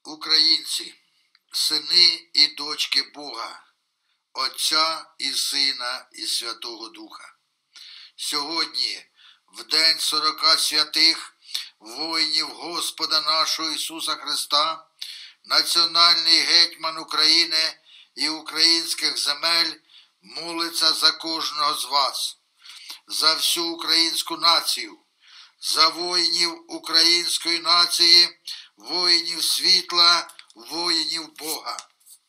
Українці, сини і дочки Бога, Отця і Сина і Святого Духа. Сьогодні, в день 40 святих воїнів Господа нашого Ісуса Христа, національний гетьман України і українських земель молиться за кожного з вас, за всю українську націю, за воїнів української нації, воїнів світла, воїнів Бога,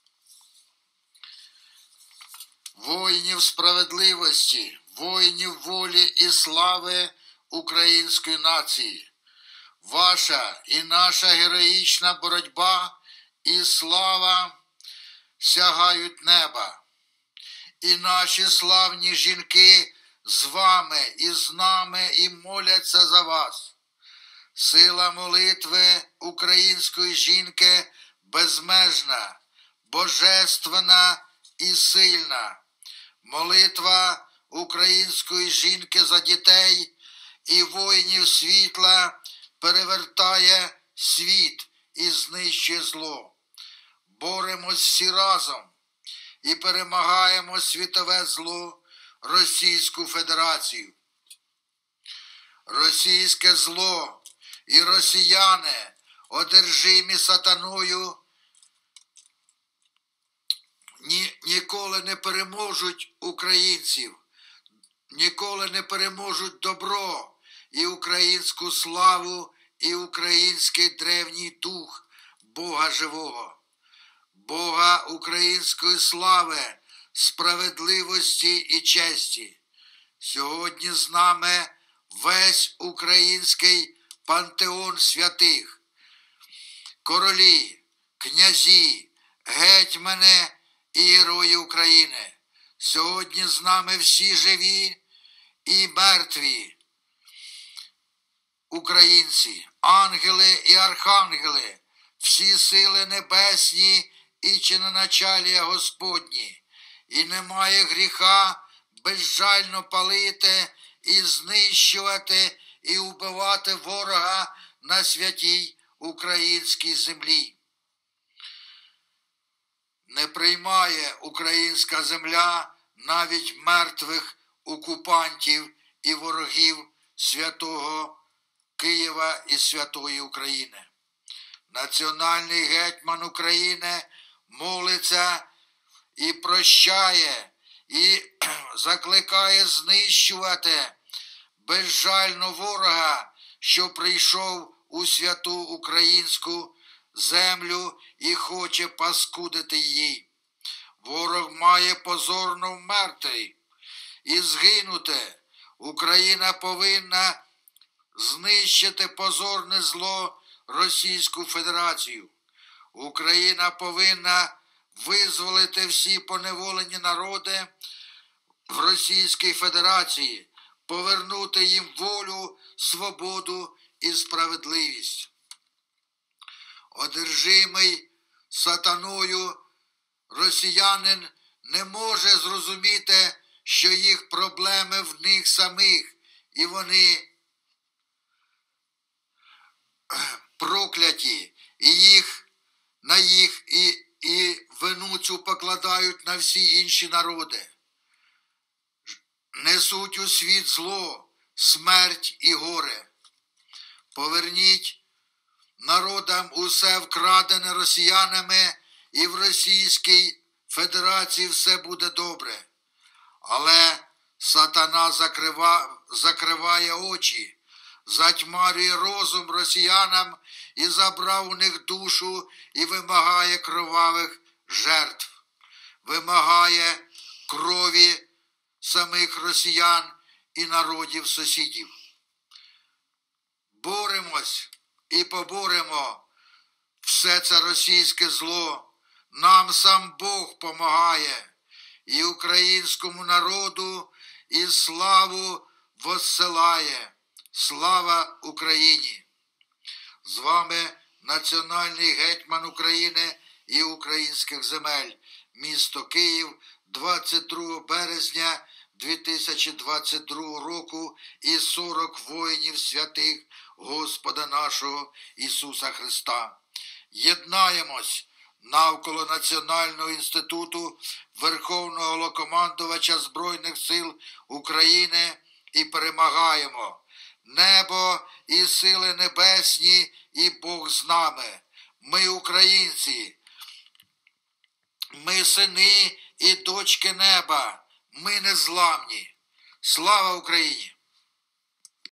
воїнів справедливості, воїнів волі і слави української нації. Ваша і наша героїчна боротьба і слава сягають неба. І наші славні жінки з вами і з нами і моляться за вас. Сила молитви української жінки безмежна, божественна і сильна. Молитва української жінки за дітей і воїнів світла перевертає світ і знищує зло. Боремось всі разом і перемагаємо світове зло, Російську Федерацію. Російське зло і росіяни, одержимі сатаною, ніколи не переможуть українців, ніколи не переможуть добро і українську славу, і український древній дух Бога живого, Бога української слави, справедливості і честі. Сьогодні з нами весь український пантеон святих, королі, князі, гетьмани і герої України. Сьогодні з нами всі живі і мертві українці, ангели і архангели, всі сили небесні і чиноначалія Господні. І немає гріха безжально палити і знищувати і вбивати ворога на святій українській землі. Не приймає українська земля навіть мертвих окупантів і ворогів святого Києва і святої України. Національний гетьман України молиться і прощає, і закликає знищувати безжально ворога, що прийшов у святу українську землю і хоче паскудити її. Ворог має позорно вмерти і згинути. Україна повинна знищити позорне зло Російську Федерацію. Україна повинна визволити всі поневолені народи в Російській Федерації, повернути їм волю, свободу і справедливість. Одержимий сатаною росіянин не може зрозуміти, що їх проблеми в них самих, і вони прокляті, і вину цю покладають на всі інші народи. Несуть у світ зло, смерть і горе. Поверніть народам усе вкрадене росіянами, і в Російській Федерації все буде добре. Але сатана закриває очі, затьмарює розум росіянам і забрав у них душу і вимагає кровавих жертв, вимагає крові самих росіян і народів сусідів. Боремось і поборемо все це російське зло. Нам сам Бог помагає, і українському народу, і славу воссилає. Слава Україні! З вами національний гетьман України і українських земель, місто Київ, 22 березня 2022 року і 40 воїнів святих Господа нашого Ісуса Христа. єднаємось навколо Національного інституту Верховного Головнокомандувача Збройних сил України і перемагаємо. Небо і сили небесні, і Бог з нами. Ми українці, ми сини і дочки неба, ми незламні. Слава Україні!